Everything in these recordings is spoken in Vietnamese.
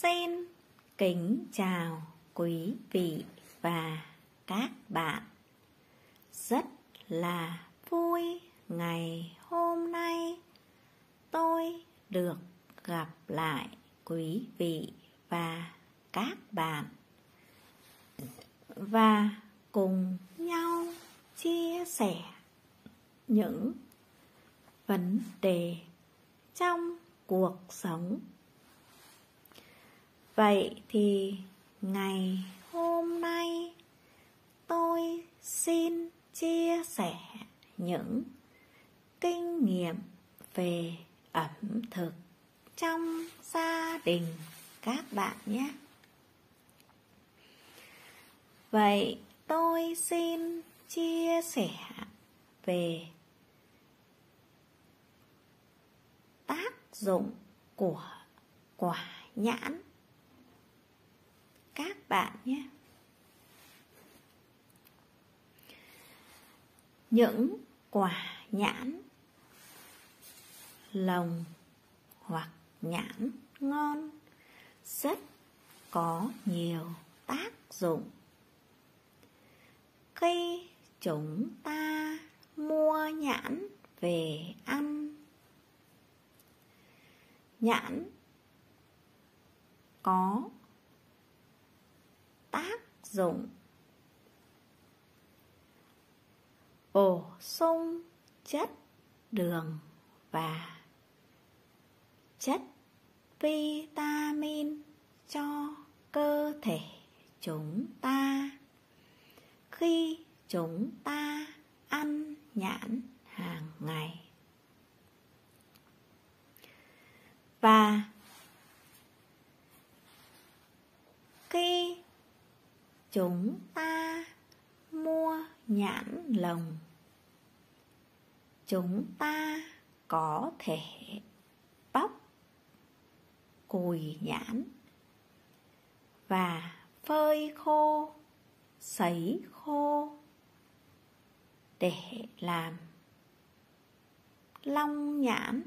Xin kính chào quý vị và các bạn. Rất là vui ngày hôm nay tôi được gặp lại quý vị và các bạn và cùng nhau chia sẻ những vấn đề trong cuộc sống. Vậy thì ngày hôm nay tôi xin chia sẻ những kinh nghiệm về ẩm thực trong gia đình các bạn nhé. Vậy tôi xin chia sẻ về tác dụng của quả nhãn các bạn nhé. Những quả nhãn lồng hoặc nhãn ngon rất có nhiều tác dụng. Khi chúng ta mua nhãn về ăn, nhãn có tác dụng bổ sung chất đường và chất vitamin cho cơ thể chúng ta khi chúng ta ăn nhãn hàng ngày. Và khi chúng ta mua nhãn lồng, chúng ta có thể bóc cùi nhãn và phơi khô, sấy khô để làm long nhãn.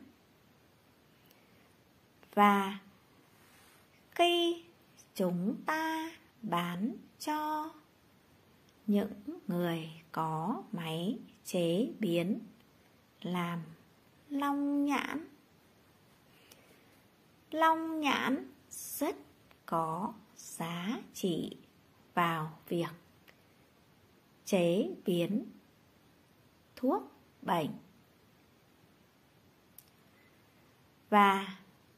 Và khi chúng ta bán cho những người có máy chế biến làm long nhãn, long nhãn rất có giá trị vào việc chế biến thuốc bệnh. Và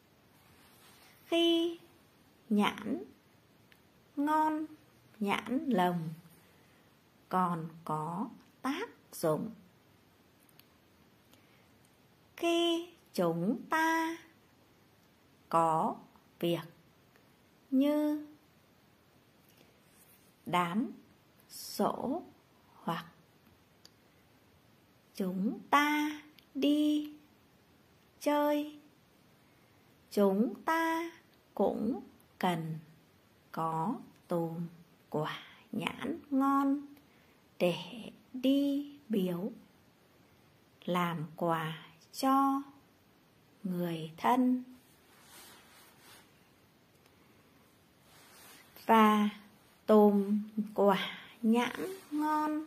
khi nhãn ngon, nhãn lồng còn có tác dụng khi chúng ta có việc như đám giỗ hoặc chúng ta đi chơi, chúng ta cũng cần có tùm quả nhãn ngon để đi biếu, làm quà cho người thân. Và tùm quả nhãn ngon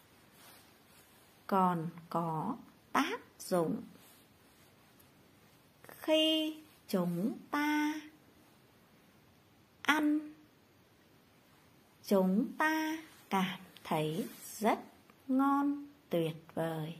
còn có tác dụng khi chúng ta ăn, chúng ta cảm thấy rất ngon tuyệt vời.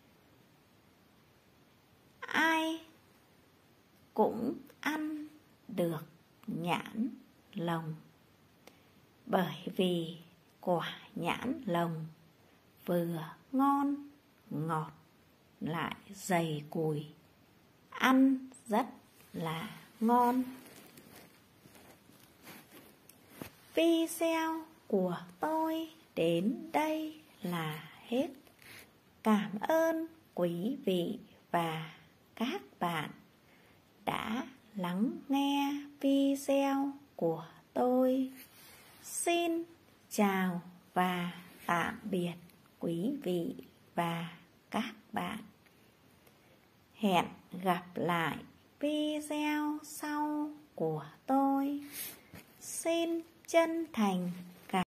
Ai cũng ăn được nhãn lồng, bởi vì quả nhãn lồng vừa ngon, ngọt lại dày cùi, ăn rất là ngon. Video của tôi đến đây là hết. Cảm ơn quý vị và các bạn đã lắng nghe video của tôi. Xin chào và tạm biệt quý vị và các bạn. Hẹn gặp lại video sau của tôi. chân thành.